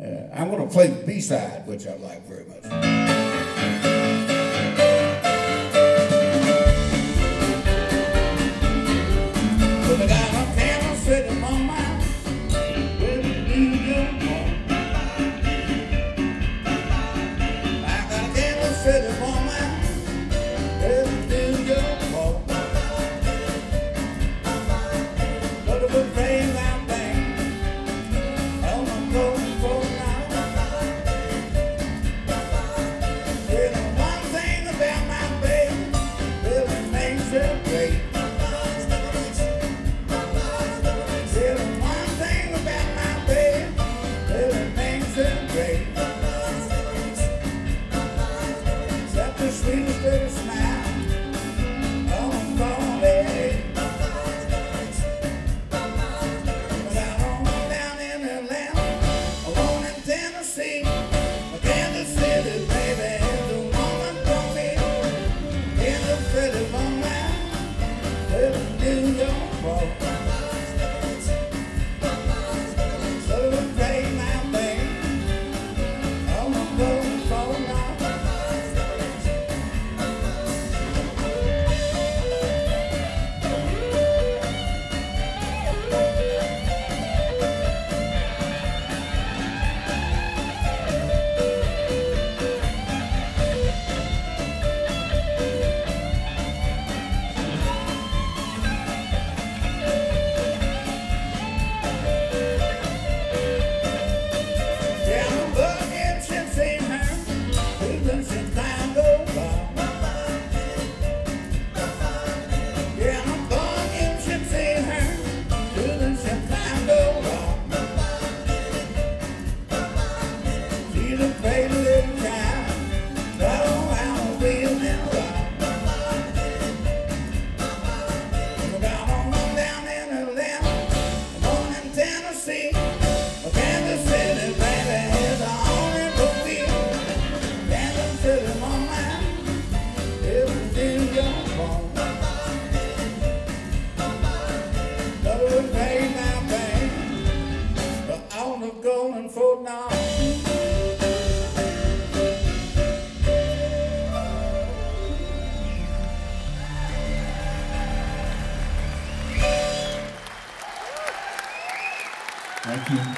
I'm going to play the B-side, which I like very much. Well, I got a camera sitting on my with a New York boy. I got a camera sitting on my with a New York boy. But it was rain out there. I'm going for now. You know one thing about my baby, really makes her great. You know one thing about my baby, really makes her great. Except the sweetest little smile. I'm gonna let it. But I don't go down in Atlanta, alone in Tennessee, Kansas City, baby, is the woman for me. In the city for now, with a New York boy. So it was rain out there, I'm going for now. Yeah, I'm bugging since seen her, even since time goes by. Yeah, I'm bugging since seen her, even since time goes by. She's a crazy little child, I don't have a wheel in a while. But I don't go down in Atlanta, I'm born in Tennessee, Kansas City, baby, is the only for me. Kansas City, my mind, is a New York boy. But it was rain out there, but I'm not going for now. Thank you.